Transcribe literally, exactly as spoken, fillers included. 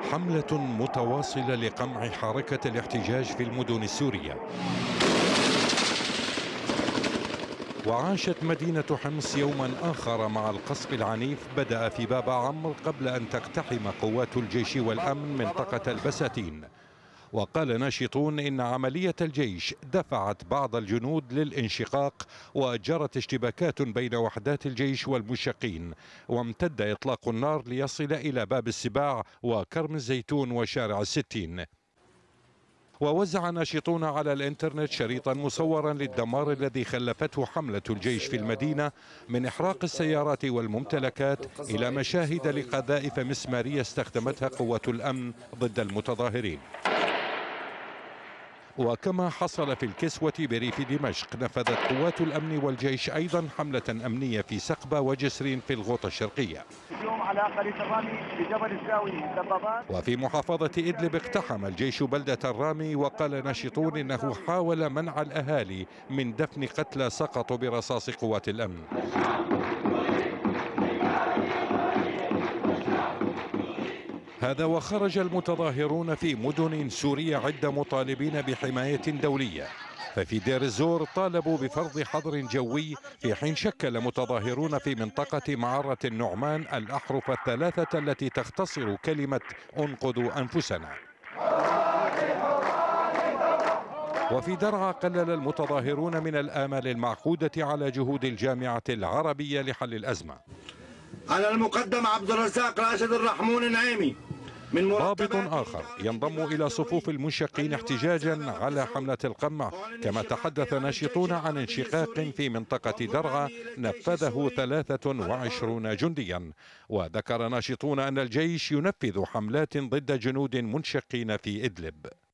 حملة متواصلة لقمع حركة الاحتجاج في المدن السورية. وعاشت مدينة حمص يوما آخر مع القصف العنيف بدأ في باب عمرو قبل أن تقتحم قوات الجيش والأمن منطقة البساتين. وقال ناشطون إن عملية الجيش دفعت بعض الجنود للانشقاق وجرت اشتباكات بين وحدات الجيش والمشقين، وامتد إطلاق النار ليصل إلى باب السباع وكرم الزيتون وشارع الستين. ووزع ناشطون على الانترنت شريطا مصورا للدمار الذي خلفته حملة الجيش في المدينة، من إحراق السيارات والممتلكات إلى مشاهد لقذائف مسمارية استخدمتها قوات الأمن ضد المتظاهرين. وكما حصل في الكسوة بريف دمشق، نفذت قوات الأمن والجيش أيضا حملة أمنية في سقبة وجسرين في الغوطة الشرقية. اليوم على قرية الرامي بجبل الزاوي دبابات. وفي محافظة إدلب اقتحم الجيش بلدة الرامي، وقال ناشطون إنه حاول منع الأهالي من دفن قتلى سقطوا برصاص قوات الأمن. هذا وخرج المتظاهرون في مدن سورية عدة مطالبين بحماية دولية. ففي دير الزور طالبوا بفرض حظر جوي، في حين شكل متظاهرون في منطقة معرة النعمان الأحرف الثلاثة التي تختصر كلمة انقذوا أنفسنا. وفي درعا قلل المتظاهرون من الآمال المعقودة على جهود الجامعة العربية لحل الأزمة. على المقدم عبد الرزاق راشد الرحمون النعيمي من ضابط آخر ينضم إلى صفوف المنشقين احتجاجا على حملة القمع. كما تحدث ناشطون عن انشقاق في منطقة درعا نفذه ثلاثة وعشرين جنديا. وذكر ناشطون أن الجيش ينفذ حملات ضد جنود منشقين في إدلب.